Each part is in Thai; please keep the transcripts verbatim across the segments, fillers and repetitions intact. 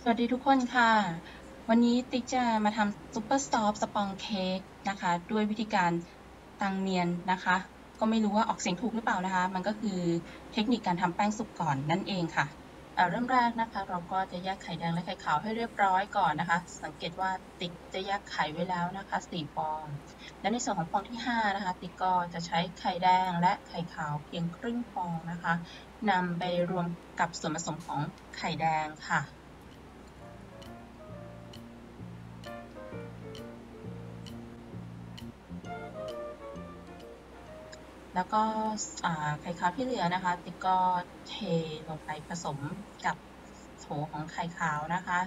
วัสดีทุกคนค่ะวันนี้ติ๊กจะมาทำซุปเปอร์ซอฟต์สปองเค้กนะคะด้วยวิธีการตังเนียนนะคะก็ไม่รู้ว่าออกเสียงถูกหรือเปล่านะคะมันก็คือเทคนิคการทำแป้งสุกก่อนนั่นเองค่ะเเริ่มแรกนะคะเราก็จะแยกไข่แดงและไข่ขาวให้เรียบร้อยก่อนนะคะสังเกตว่าติ๊กจะแยกไข่ไว้แล้วนะคะสี่ฟองและในส่วนของฟองที่ห้านะคะติ๊กก็จะใช้ไข่แดงและไข่ขาวเพียงครึ่งฟองนะคะนำไปรวมกับส่วนผสมของไข่แดงค่ะแล้วก็ไข่ขาวที่เหลือนะคะติ๊กก็เทลงไปผสมกับโถของไข่ขาวนะคะ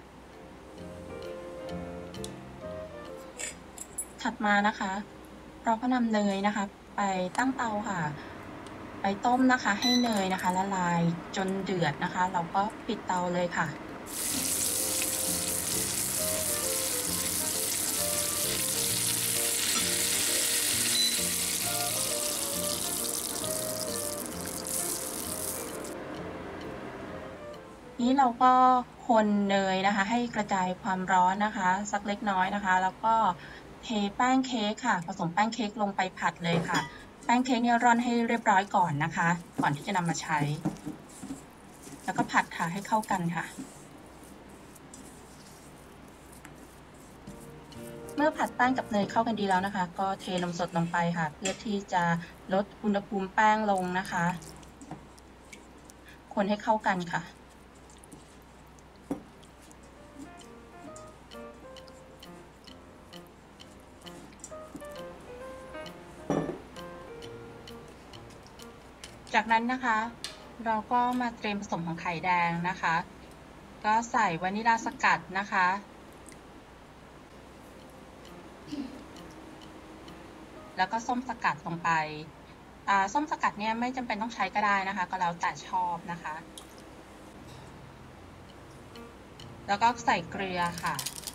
ถัดมานะคะเราก็นำเนยนะคะไปตั้งเตาค่ะไปต้มนะคะให้เนยนะคะละลายจนเดือดนะคะเราก็ปิดเตาเลยค่ะนี้เราก็คนเนยนะคะให้กระจายความร้อนนะคะสักเล็กน้อยนะคะแล้วก็เทแป้งเค้กค่ะผสมแป้งเค้กลงไปผัดเลยค่ะแป้งเค้กเนี่ยร่อนให้เรียบร้อยก่อนนะคะก่อนที่จะนำมาใช้แล้วก็ผัดค่ะให้เข้ากันค่ะเมื่อผัดแป้งกับเนยเข้ากันดีแล้วนะคะก็เทนมสดลงไปค่ะเพื่อที่จะลดอุณหภูมิแป้งลงนะคะคนให้เข้ากันค่ะจากนั้นนะคะเราก็มาเตรียมผสมของไข่แดงนะคะก็ใส่วานิลาสกัดนะคะแล้วก็ส้มสกัดลงไปส้มสกัดเนี่ยไม่จำเป็นต้องใช้ก็ได้นะคะก็แล้วแต่ชอบนะคะแล้วก็ใส่เกลือค่ะ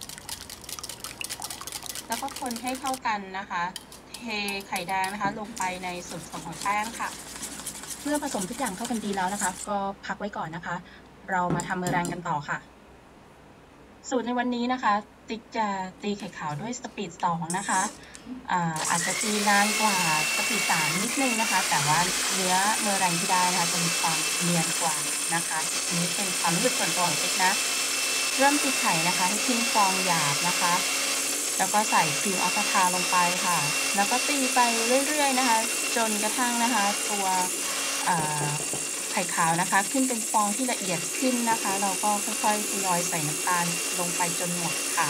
แล้วก็คนให้เข้ากันนะคะเทไข่แดงนะคะลงไปในส่วนผสมของแป้งค่ะเมื่อผสมทุกอย่างเข้ากันดีแล้วนะคะก็พักไว้ก่อนนะคะเรามาทำเมอแรงกันต่อค่ะสูตรในวันนี้นะคะติ๊กจะตีไข่ขาวด้วยสปีดสองนะคะอาอาจจะตีนานกว่าสปีดสามนิดนึงนะคะแต่ว่าเนื้อเมอแรงที่ได้นะคะจะมีความเนียนกว่านะคะอันนี้เป็นความรู้สึกส่วนตัวของติ๊กนะเริ่มตีไข่นะคะให้ขึ้นฟองหยาบนะคะแล้วก็ใส่ครีมอัลฟาทาลงไปค่ะแล้วก็ตีไปเรื่อยๆนะคะจนกระทั่งนะคะตัวไข่ขาวนะคะขึ้นเป็นฟองที่ละเอียดขึ้นนะคะเราก็ค่อยๆทยอยใส่น้ำตาลลงไปจนหมดค่ะ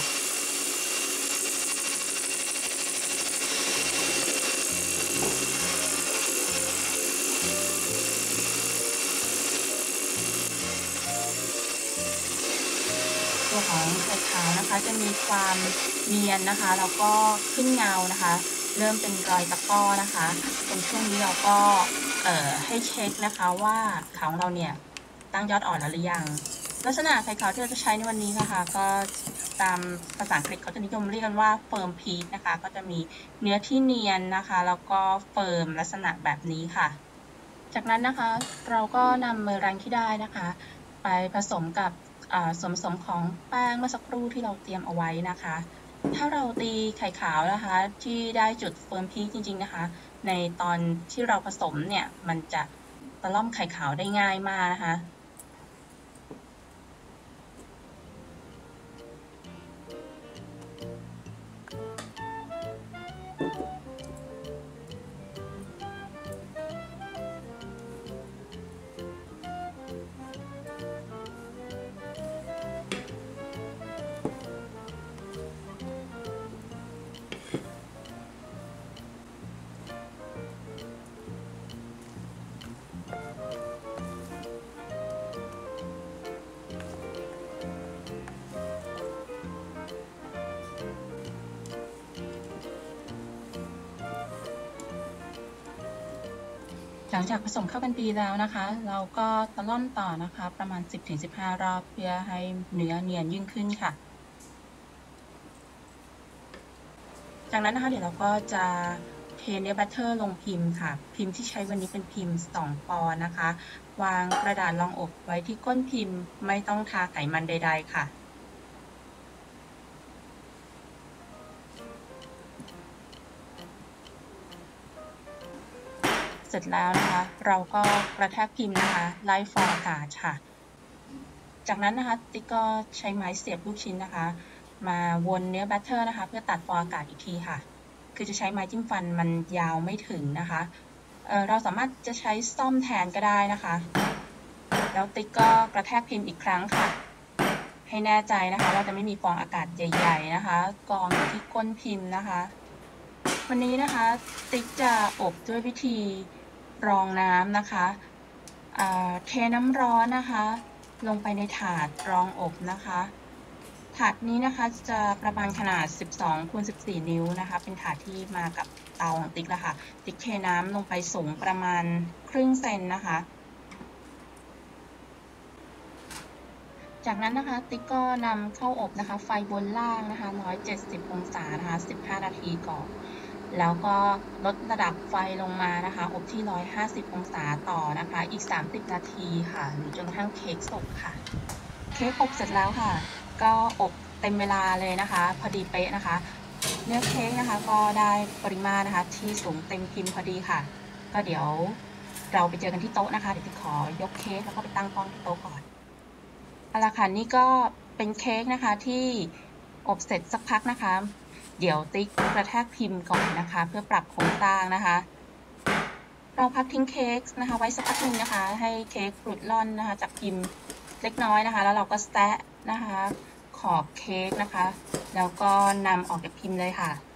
ตัวของไข่ขาวนะคะจะมีความเนียนนะคะแล้วก็ขึ้นเงานะคะเริ่มเป็นรอยตะก้อนะคะตรงช่วงนี้เราก็เอ่อให้เช็คนะคะว่าขาวของเราเนี่ยตั้งยอดอ่อนแล้วหรือยังลักษณะไข่ขาวที่เราจะใช้ในวันนี้นะคะก็ตามภาษาอังกฤษเขาจะนิยมเรียกกันว่าเฟิร์มพีชนะคะก็จะมีเนื้อที่เนียนนะคะแล้วก็เฟิร์มลักษณะแบบนี้ค่ะจากนั้นนะคะเราก็นำเมอแรงที่ได้นะคะไปผสมกับส่วนผสมของแป้งเมื่อสักครู่ที่เราเตรียมเอาไว้นะคะถ้าเราตีไข่ขาวนะคะที่ได้จุดเฟิร์มพีชจริงๆนะคะในตอนที่เราผสมเนี่ยมันจะตะล่อมไข่ขาวได้ง่ายมากนะคะหลังจากผสมเข้ากันดีแล้วนะคะเราก็ตะล่อมต่อนะคะประมาณ สิบถึงสิบห้า รอบเพื่อให้เนื้อเนียนยิ่งขึ้นค่ะจากนั้นนะคะเดี๋ยวเราก็จะเทเนื้อบัตเตอร์ลงพิมพ์ค่ะพิมพ์ที่ใช้วันนี้เป็นพิมพ์สองปอนด์นะคะวางกระดาษรองอบไว้ที่ก้นพิมพ์ไม่ต้องทาไขมันใดๆค่ะเสร็จแล้วนะคะเราก็กระแทกพิมพ์นะคะไล่ฟองอากาศค่ะจากนั้นนะคะติ๊กก็ใช้ไม้เสียบลูกชิ้นนะคะมาวนเนื้อแบตเตอร์นะคะเพื่อตัดฟองอากาศอีกทีค่ะคือจะใช้ไม้จิ้มฟันมันยาวไม่ถึงนะคะเอ่อเราสามารถจะใช้ซ่อมแทนก็ได้นะคะแล้วติ๊กก็กระแทกพิมพ์อีกครั้งค่ะให้แน่ใจนะคะว่าจะไม่มีฟองอากาศใหญ่ๆนะคะกองอยู่ที่ก้นพิมพ์นะคะวันนี้นะคะติ๊กจะอบด้วยวิธีรองน้ำนะคะเทน้ำร้อนนะคะลงไปในถาดรองอบนะคะถาดนี้นะคะจะประมาณขนาดสิบสองคูณสิบสี่นิ้วนะคะเป็นถาดที่มากับเตาของติ๊กแล้วค่ะติ๊กเทน้ำลงไปสูงประมาณครึ่งเซนนะคะจากนั้นนะคะติ๊กก็นำเข้าอบนะคะไฟบนล่างนะคะหนึ่งร้อยเจ็ดสิบองศานะคะสิบห้านาทีก่อนแล้วก็ลดระดับไฟลงมานะคะอบที่หนึ่งร้อยห้าสิบองศาต่อนะคะอีกสามสิบนาทีค่ะหรือจนกระทั่งเค้กสุกค่ะเค้กอบเสร็จแล้วค่ะก็อบเต็มเวลาเลยนะคะพอดีเป๊ะนะคะเนื้อเค้กนะคะก็ได้ปริมาณนะคะที่สูงเต็มพิมพ์พอดีค่ะก็เดี๋ยวเราไปเจอกันที่โต๊ะนะคะเดี๋ยวติ๊กขอยกเค้กแล้วก็ไปตั้งกล้องที่โต๊ะก่อนเอาละค่ะนี่ก็เป็นเค้กนะคะที่อบเสร็จสักพักนะคะเดี๋ยวติ๊กกระแทกพิมพ์ก่อนนะคะเพื่อปรับโครงสร้างนะคะเราพักทิ้งเค้กนะคะไว้สักพักหนึ่งนะคะให้เค้กหลุดล่อนนะคะจากพิมพ์เล็กน้อยนะคะแล้วเราก็แซะนะคะขอบเค้กนะคะแล้วก็นำออกจากพิมพ์เลยค่ะ